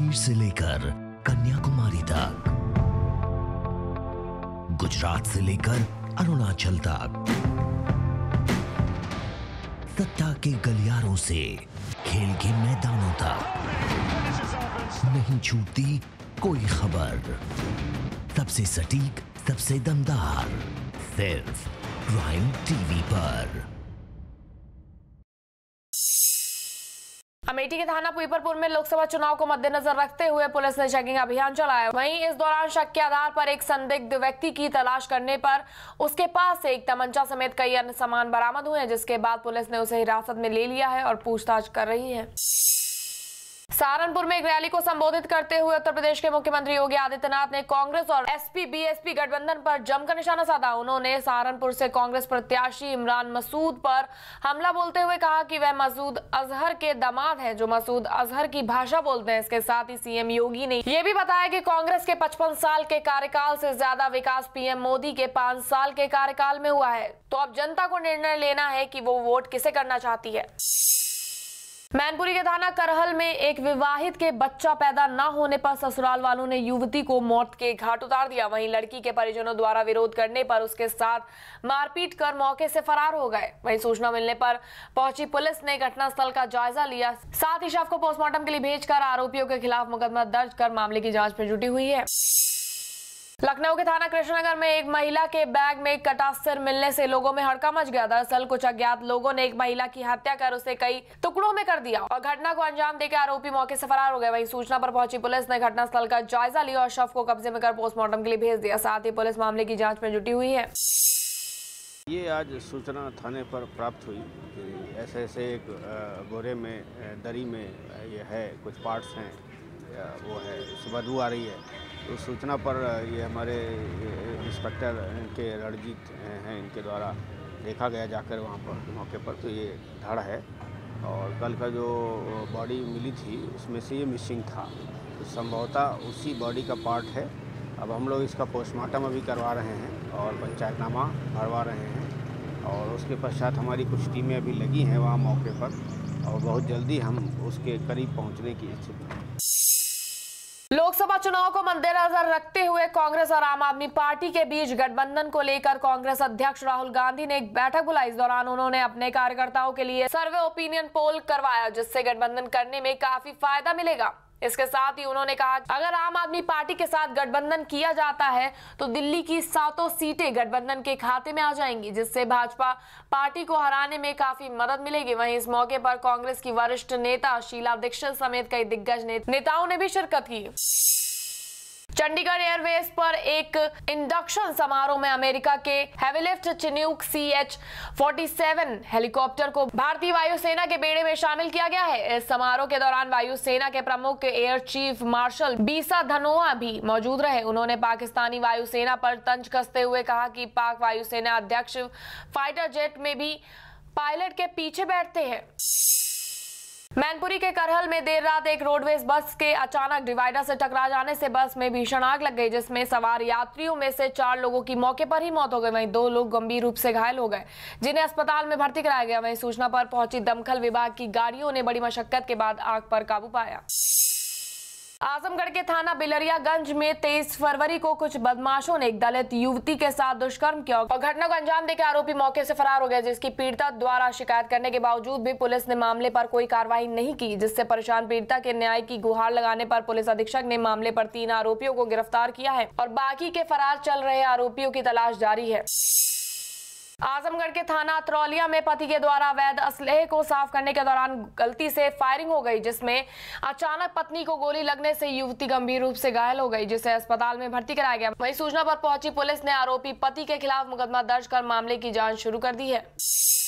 कश्मीर से लेकर कन्याकुमारी तक, गुजरात से लेकर अरुणाचल तक, सत्ता के गलियारों से खेल के मैदानों तक, नहीं छूटती कोई खबर। सबसे सटीक, सबसे दमदार, सिर्फ प्राइम टीवी पर। अमेठी के थाना पीपरपुर में लोकसभा चुनाव को मद्देनजर रखते हुए पुलिस ने चेकिंग अभियान चलाया। वहीं इस दौरान शक के आधार पर एक संदिग्ध व्यक्ति की तलाश करने पर उसके पास से एक तमंचा समेत कई अन्य सामान बरामद हुए हैं, जिसके बाद पुलिस ने उसे हिरासत में ले लिया है और पूछताछ कर रही है। सहारनपुर में एक रैली को संबोधित करते हुए उत्तर प्रदेश के मुख्यमंत्री योगी आदित्यनाथ ने कांग्रेस और एसपी बीएसपी गठबंधन पर जमकर निशाना साधा। उन्होंने सहारनपुर से कांग्रेस प्रत्याशी इमरान मसूद पर हमला बोलते हुए कहा कि वह मसूद अजहर के दामाद हैं, जो मसूद अजहर की भाषा बोलते हैं। इसके साथ ही सीएम योगी ने यह भी बताया कि कांग्रेस के 55 साल के कार्यकाल से ज्यादा विकास पीएम मोदी के 5 साल के कार्यकाल में हुआ है। तो अब जनता को निर्णय लेना है कि वो वोट किसे करना चाहती है। मैनपुरी के थाना करहल में एक विवाहित के बच्चा पैदा न होने पर ससुराल वालों ने युवती को मौत के घाट उतार दिया। वहीं लड़की के परिजनों द्वारा विरोध करने पर उसके साथ मारपीट कर मौके से फरार हो गए। वहीं सूचना मिलने पर पहुंची पुलिस ने घटनास्थल का जायजा लिया, साथ ही शव को पोस्टमार्टम के लिए भेजकर आरोपियों के खिलाफ मुकदमा दर्ज कर मामले की जाँच में जुटी हुई है। लखनऊ के थाना कृष्णनगर में एक महिला के बैग में कटा सिर मिलने से लोगों में हड़कंप मच गया। दरअसल कुछ अज्ञात लोगों ने एक महिला की हत्या कर उसे कई टुकड़ों में कर दिया और घटना को अंजाम देकर आरोपी मौके से फरार हो गए। वहीं सूचना पर पहुंची पुलिस ने घटनास्थल का जायजा लिया और शव को कब्जे में कर पोस्टमार्टम के लिए भेज दिया। साथ ही पुलिस मामले की जाँच में जुटी हुई है। ये आज सूचना थाने पर प्राप्त हुई कि ऐसे एक बोरे में दरी में ये है, कुछ पार्ट्स हैं, वो है, बदबू आ रही है। तो सूचना पर ये हमारे इंस्पेक्टर के रणजीत हैं, इनके द्वारा देखा गया जाकर वहाँ पर मौके पर। तो ये धड़ है और कल का जो बॉडी मिली थी उसमें से ये मिसिंग था, तो संभवतः उसी बॉडी का पार्ट है। अब हम लोग इसका पोस्टमार्टम अभी करवा रहे हैं और पंचायतनामा भरवा रहे हैं और उसके पश्चात हमारी कुछ टीमें अभी लगी हैं वहाँ मौके पर और बहुत जल्दी हम उसके करीब पहुँचने की स्थिति है। लोकसभा चुनाव को मद्देनजर रखते हुए कांग्रेस और आम आदमी पार्टी के बीच गठबंधन को लेकर कांग्रेस अध्यक्ष राहुल गांधी ने एक बैठक बुलाई। इस दौरान उन्होंने अपने कार्यकर्ताओं के लिए सर्वे ओपिनियन पोल करवाया, जिससे गठबंधन करने में काफी फायदा मिलेगा। इसके साथ ही उन्होंने कहा अगर आम आदमी पार्टी के साथ गठबंधन किया जाता है तो दिल्ली की 7 सीटें गठबंधन के खाते में आ जाएंगी, जिससे भाजपा पार्टी को हराने में काफी मदद मिलेगी। वहीं इस मौके पर कांग्रेस की वरिष्ठ नेता शीला दीक्षित समेत कई दिग्गज नेताओं ने भी शिरकत की। चंडीगढ़ एयरवेज पर एक इंडक्शन समारोह में अमेरिका के हेवीलिफ्ट चिनूक CH-47 हेलीकॉप्टर को भारतीय वायुसेना के बेड़े में शामिल किया गया है। इस समारोह के दौरान वायुसेना के प्रमुख एयर चीफ मार्शल बीसा धनोआ भी मौजूद रहे। उन्होंने पाकिस्तानी वायुसेना पर तंज कसते हुए कहा कि पाक वायुसेना अध्यक्ष फाइटर जेट में भी पायलट के पीछे बैठते हैं। मैनपुरी के करहल में देर रात एक रोडवेज बस के अचानक डिवाइडर से टकरा जाने से बस में भीषण आग लग गई, जिसमें सवार यात्रियों में से 4 लोगों की मौके पर ही मौत हो गई। वहीं 2 लोग गंभीर रूप से घायल हो गए, जिन्हें अस्पताल में भर्ती कराया गया। वहीं सूचना पर पहुंची दमकल विभाग की गाड़ियों ने बड़ी मशक्कत के बाद आग पर काबू पाया। आजमगढ़ के थाना बिलरियागंज में 23 फरवरी को कुछ बदमाशों ने एक दलित युवती के साथ दुष्कर्म किया और घटना को अंजाम देकर आरोपी मौके से फरार हो गया, जिसकी पीड़िता द्वारा शिकायत करने के बावजूद भी पुलिस ने मामले पर कोई कार्रवाई नहीं की, जिससे परेशान पीड़िता के न्याय की गुहार लगाने पर पुलिस अधीक्षक ने मामले पर 3 आरोपियों को गिरफ्तार किया है और बाकी के फरार चल रहे आरोपियों की तलाश जारी है। आजमगढ़ के थाना अतरौलिया में पति के द्वारा अवैध असलहे को साफ करने के दौरान गलती से फायरिंग हो गई, जिसमें अचानक पत्नी को गोली लगने से युवती गंभीर रूप से घायल हो गई, जिसे अस्पताल में भर्ती कराया गया। वहीं सूचना पर पहुंची पुलिस ने आरोपी पति के खिलाफ मुकदमा दर्ज कर मामले की जांच शुरू कर दी है।